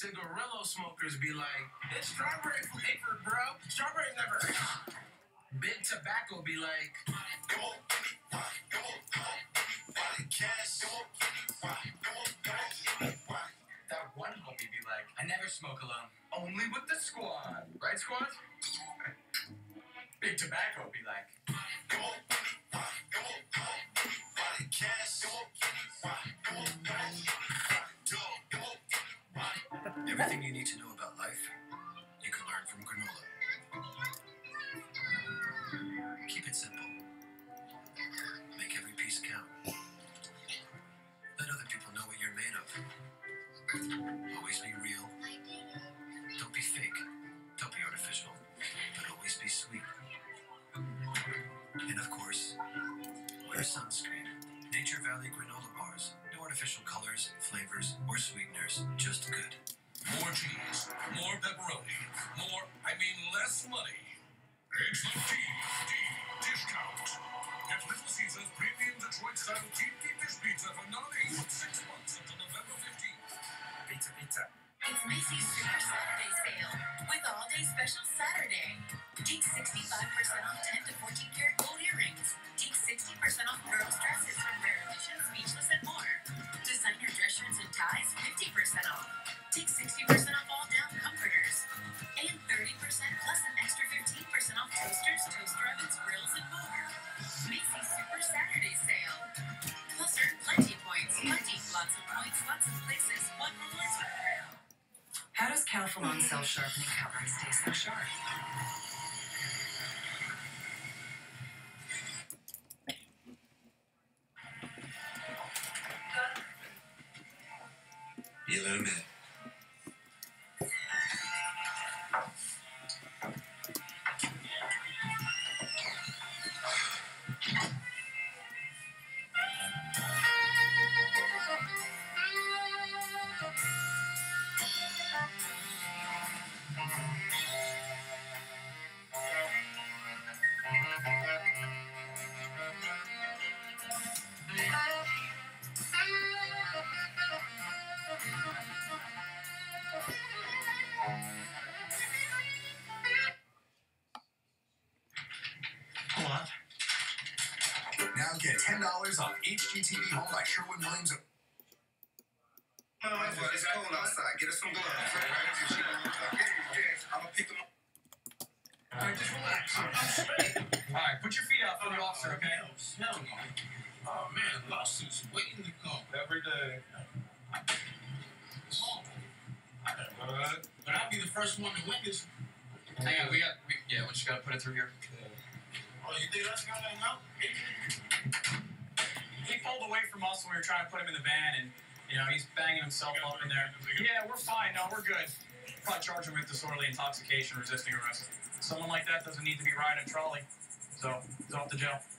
Cigarillo smokers be like, it's strawberry flavored, bro. Strawberry never. Big tobacco be like, that one homie be like, I never smoke alone. Only with the squad. Right, squad? Big tobacco be like, everything you need to know about life, you can learn from granola. Keep it simple. Make every piece count. Let other people know what you're made of. Always be real. Don't be fake. Don't be artificial. But always be sweet. And of course, wear sunscreen. Nature Valley granola bars. No artificial colors, flavors, or sweeteners. Just good. More cheese, more pepperoni, less money. It's the D discount. Get Little Caesars premium Detroit-style deep dish pizza for $9.86 until November 15th. Pizza. It's Macy's Super Saturday sale with all-day special Saturday. Take 65% off 10 to 14 karat gold earrings. Take 60% off girls' dresses from Rare Edition, Speechless, and more. Designer dress shirts and ties, 50% off. Take 60% off all down comforters. And 30% plus an extra 15% off toasters, toaster ovens, grills, and more. Macy's Super Saturday sale. Plus earn plenty points. Lots of points, lots of places. One rewards with Grail. How does Calphalon self-sharpening cutlery stay so sharp? You let him in. Now get $10 off HGTV Home by Sherwin-Williams. It's cold outside. Get us some gloves. I'm gonna pick them up. all right, just relax. I'm straight. All right, put your feet out for the officer, okay? Hell no. Oh man, lawsuits waiting to come. Every day. It's awful. But I'll be the first one to witness. Hang on, we just gotta put it through here. Oh, you think that's gonna help? He pulled away from us when we were trying to put him in the van, and he's banging himself up in there. Yeah, we're fine. No, we're good. Probably charge him with disorderly intoxication, resisting arrest. Someone like that doesn't need to be riding a trolley, so he's off to jail.